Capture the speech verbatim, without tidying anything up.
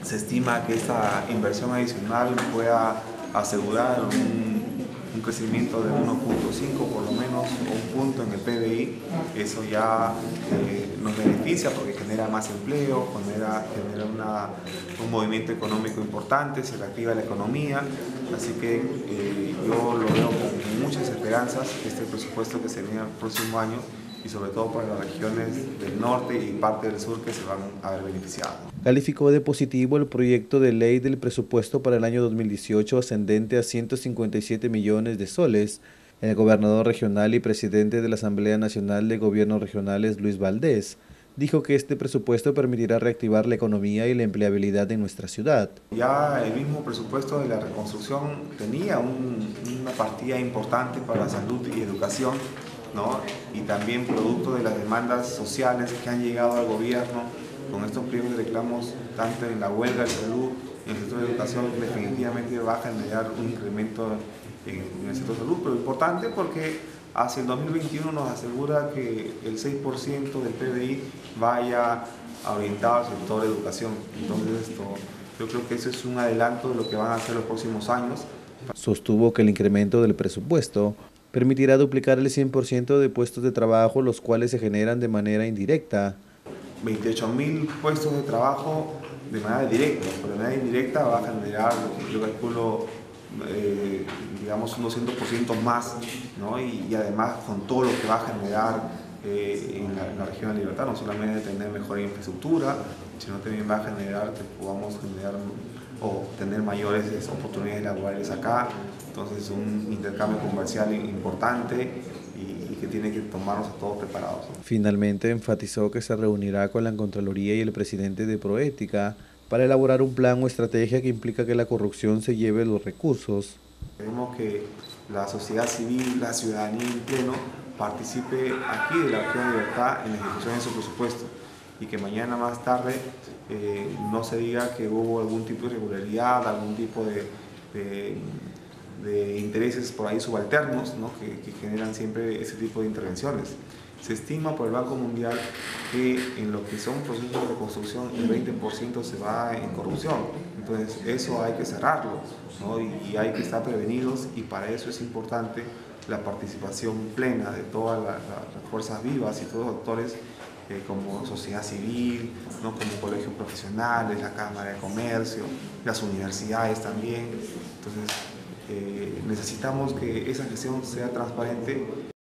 Se estima que esta inversión adicional pueda asegurar un, un crecimiento de uno punto cinco por lo menos, o un punto en el P B I. Eso ya eh, nos beneficia porque genera más empleo, genera, genera una, un movimiento económico importante, se reactiva la economía. Así que eh, yo lo veo con muchas esperanzas, este presupuesto que se viene el próximo año, y sobre todo para las regiones del norte y parte del sur que se van a ver beneficiadas. Calificó de positivo el proyecto de ley del presupuesto para el año dos mil dieciocho ascendente a ciento cincuenta y siete millones de soles. El gobernador regional y presidente de la Asamblea Nacional de Gobiernos Regionales, Luis Valdés, dijo que este presupuesto permitirá reactivar la economía y la empleabilidad en nuestra ciudad. Ya el mismo presupuesto de la reconstrucción tenía un, una partida importante para salud y educación, ¿no? Y también producto de las demandas sociales que han llegado al gobierno con estos pliegos de reclamos, tanto en la huelga de salud y en el sector de educación, definitivamente va a generar un incremento en, en el sector de salud, pero importante porque hacia el dos mil veintiuno nos asegura que el seis por ciento del P B I vaya orientado al sector de educación. Entonces esto, yo creo que eso es un adelanto de lo que van a hacer los próximos años. Sostuvo que el incremento del presupuesto permitirá duplicar el cien por ciento de puestos de trabajo, los cuales se generan de manera indirecta. veintiocho mil puestos de trabajo de manera directa, pero de manera indirecta va a generar, yo calculo, eh, digamos un doscientos por ciento más, ¿no? y, y además con todo lo que va a generar eh, en, la, en la región de Libertad, no solamente tener mejor infraestructura, sino también va a generar que podamos generar o tener mayores oportunidades laborales acá. Entonces un intercambio comercial importante y, y que tiene que tomarnos a todos preparados, ¿no? Finalmente enfatizó que se reunirá con la Contraloría y el presidente de Proética para elaborar un plan o estrategia que implica que la corrupción se lleve los recursos. Queremos que la sociedad civil, la ciudadanía en pleno, participe aquí de la región de Libertad en la ejecución de su presupuesto, y que mañana más tarde eh, no se diga que hubo algún tipo de irregularidad, algún tipo de, de, de intereses por ahí subalternos, ¿no? que, que generan siempre ese tipo de intervenciones. Se estima por el Banco Mundial que en lo que son procesos de reconstrucción el veinte por ciento se va en corrupción. Entonces eso hay que cerrarlo, ¿no? y, y hay que estar prevenidos, y para eso es importante la participación plena de todas la, la, las fuerzas vivas y todos los actores, eh, como sociedad civil, ¿no? como colegios profesionales, la Cámara de Comercio, las universidades también. Entonces eh, necesitamos que esa gestión sea transparente.